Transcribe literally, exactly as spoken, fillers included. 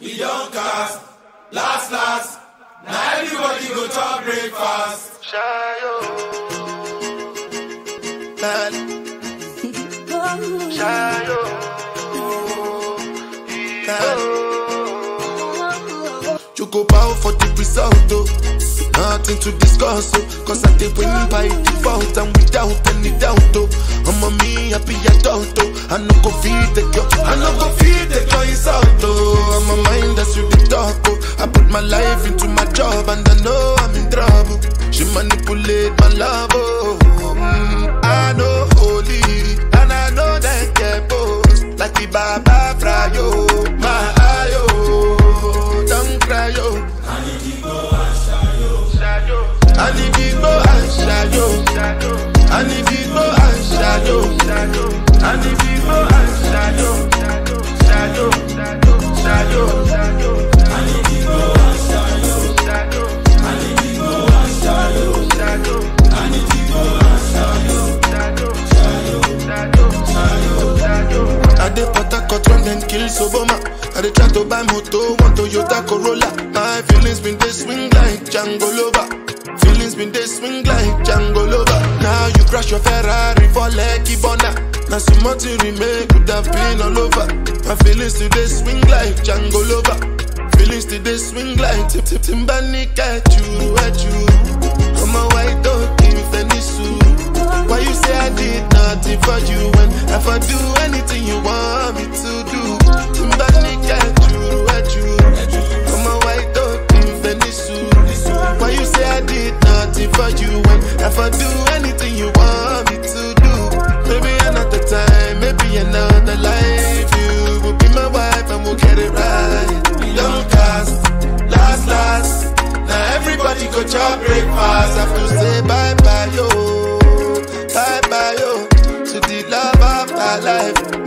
he don't cast. Last, last, now everybody go to breakfast. Shayo. Shayo. You go bow for the result, oh. Nothing to discuss, oh. Cause I did win by default and without any doubt, oh. I'm a me happy adult, oh. I no go feed the girl, I no go feed the girl insult, oh. I'm a mind that's really dark, oh. I put my life into my job and I know I'm in trouble. She manipulate my love, oh. Mm, I know holy and I know that get boss. Like the Baba Frayo, my ayo. Don't cry, yo. I need to go and shayo. I need to go and shayo. I need to go and shayo. I need to go and shayo. Shayo, shayo, shayo. I need to go and shayo. I need to go and shayo. I need to go and shayo. Shayo, shayo. I dey put a cut run then kill Soboma. I dey try to buy moto, one Toyota Corolla. My feelings been they swing like Django Lover. Feelings been they swing like Django Lover. Now you crash your Ferrari for Lucky Bona. Now some more to remain could have been all over. My feelings today swing like Django Lover. Feelings today swing like Tip Tip Timbani at you, at you. I'm a white dog in Venice. Why you say I did nothing for you when if I do anything you want me to do? Timbani at you, at you. I'm a white dog in Venice. Why you say I did nothing for you when if I do anything you want me to do? Maybe another time, maybe another life. You will be my wife and we'll get it right. We don't cast, last, last. Now everybody go chop breakfast. Have to say bye bye yo, bye bye yo, to the love of my life.